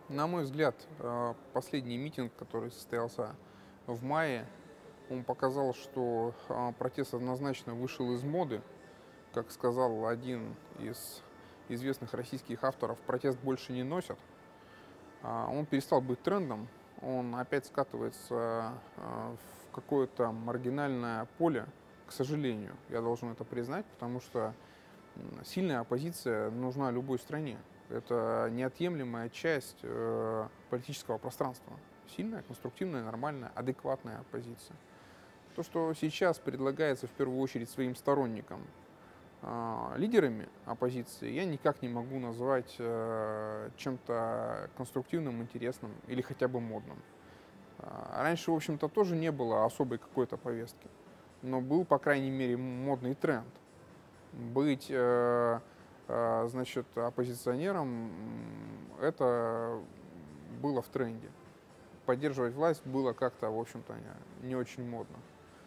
На мой взгляд, последний митинг, который состоялся в мае, он показал, что протест однозначно вышел из моды. Как сказал один из известных российских авторов, протест больше не носят. Он перестал быть трендом, он опять скатывается в какое-то маргинальное поле, к сожалению. Я должен это признать, потому что сильная оппозиция нужна любой стране. Это неотъемлемая часть политического пространства. Сильная, конструктивная, нормальная, адекватная оппозиция. То, что сейчас предлагается в первую очередь своим сторонникам лидерами оппозиции, я никак не могу назвать чем-то конструктивным, интересным или хотя бы модным. Раньше, в общем-то, тоже не было особой какой-то повестки, но был, по крайней мере, модный тренд. Быть, значит, оппозиционером, это было в тренде. Поддерживать власть было как-то, в общем-то, не очень модно.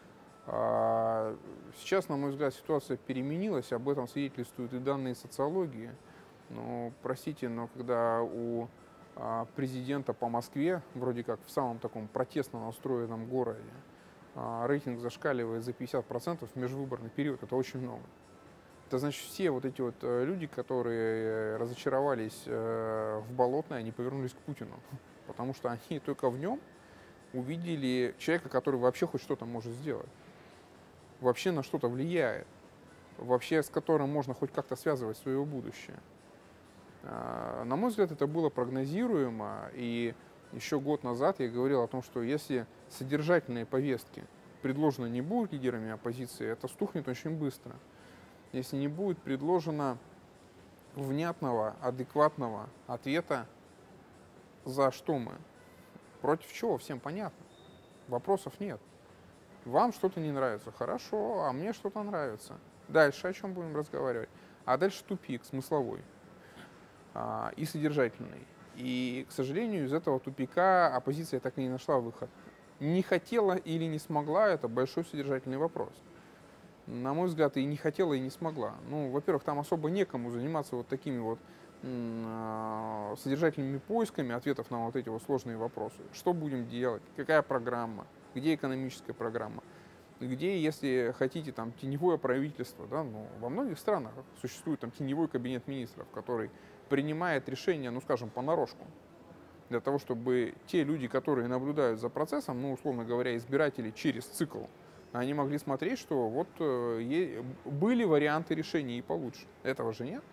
Сейчас, на мой взгляд, ситуация переменилась, об этом свидетельствуют и данные социологии. Но, простите, но когда у президента по Москве, вроде как в самом таком протестно настроенном городе, рейтинг зашкаливает за 50% в межвыборный период, это очень много. Это значит, все вот эти вот люди, которые разочаровались в Болотной, они повернулись к Путину, потому что они только в нем увидели человека, который вообще хоть что-то может сделать, вообще на что-то влияет, вообще с которым можно хоть как-то связывать свое будущее. На мой взгляд, это было прогнозируемо, и еще год назад я говорил о том, что если содержательные повестки предложены не будут лидерами оппозиции, это стухнет очень быстро. Если не будет предложено внятного, адекватного ответа, за что мы, против чего, всем понятно. Вопросов нет. Вам что-то не нравится, хорошо, а мне что-то нравится. Дальше о чем будем разговаривать? А дальше тупик смысловой и содержательный. И, к сожалению, из этого тупика оппозиция так и не нашла выход. Не хотела или не смогла — это большой содержательный вопрос. На мой взгляд, и не хотела, и не смогла. Ну, во-первых, там особо некому заниматься вот такими вот содержательными поисками ответов на вот эти вот сложные вопросы. Что будем делать? Какая программа? Где экономическая программа? Где, если хотите, там, теневое правительство, да, ну, во многих странах существует там теневой кабинет министров, который принимает решения, ну, скажем, понарошку, для того, чтобы те люди, которые наблюдают за процессом, ну, условно говоря, избиратели через цикл, они могли смотреть, что вот были варианты решений и получше. Этого же нет.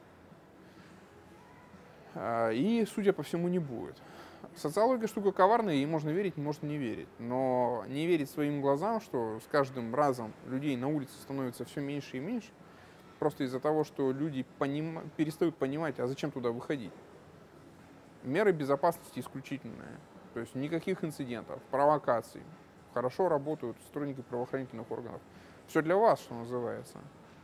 И, судя по всему, не будет. Социология штука коварная, ей можно верить, можно не верить. Но не верить своим глазам, что с каждым разом людей на улице становится все меньше и меньше, просто из-за того, что люди перестают понимать, а зачем туда выходить. Меры безопасности исключительные. То есть никаких инцидентов, провокаций. Хорошо работают сотрудники правоохранительных органов. Все для вас, что называется.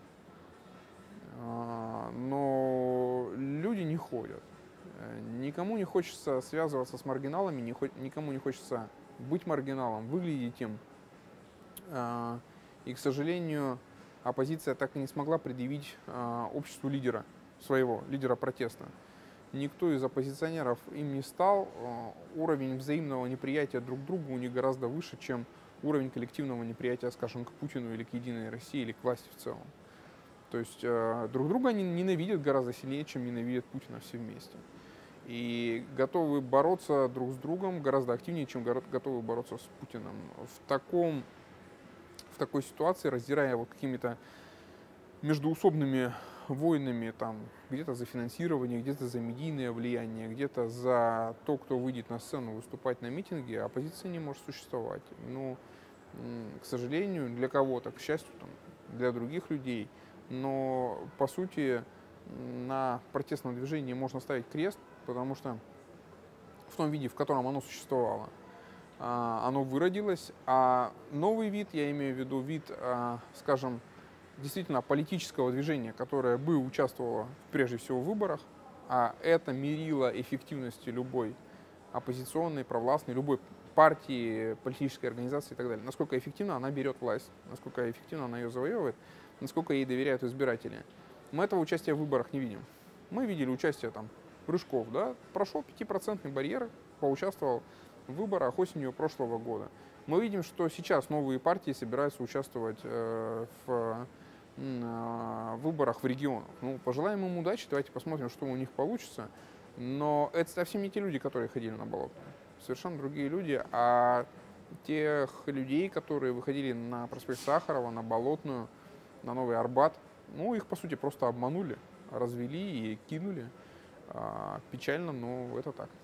Но люди не ходят. Никому не хочется связываться с маргиналами, никому не хочется быть маргиналом, выглядеть им. И, к сожалению, оппозиция так и не смогла предъявить обществу лидера, своего лидера протеста. Никто из оппозиционеров им не стал. Уровень взаимного неприятия друг к другу у них гораздо выше, чем уровень коллективного неприятия, скажем, к Путину или к Единой России, или к власти в целом. То есть друг друга они ненавидят гораздо сильнее, чем ненавидят Путина все вместе. И готовы бороться друг с другом гораздо активнее, чем готовы бороться с Путиным. В такой ситуации, раздирая вот какими-то междуусобными войнами, там, где-то за финансирование, где-то за медийное влияние, где-то за то, кто выйдет на сцену выступать на митинге, оппозиция не может существовать. Ну, к сожалению, для кого-то, к счастью, там, для других людей. Но, по сути, на протестном движении можно ставить крест, потому что в том виде, в котором оно существовало, оно выродилось, а новый вид, я имею в виду вид, скажем, действительно политического движения, которое бы участвовало прежде всего в выборах, а это мерило эффективности любой оппозиционной, провластной, любой партии, политической организации и так далее. Насколько эффективно она берет власть, насколько эффективно она ее завоевывает, насколько ей доверяют избиратели. Мы этого участия в выборах не видим. Мы видели участие там Рыжков, да, прошел 5% барьер, поучаствовал в выборах осенью прошлого года. Мы видим, что сейчас новые партии собираются участвовать в выборах в регионах. Ну, пожелаем им удачи, давайте посмотрим, что у них получится. Но это совсем не те люди, которые ходили на Болотную. Совершенно другие люди. А тех людей, которые выходили на проспект Сахарова, на Болотную, на Новый Арбат, ну, их, по сути, просто обманули, развели и кинули. Печально, но это так.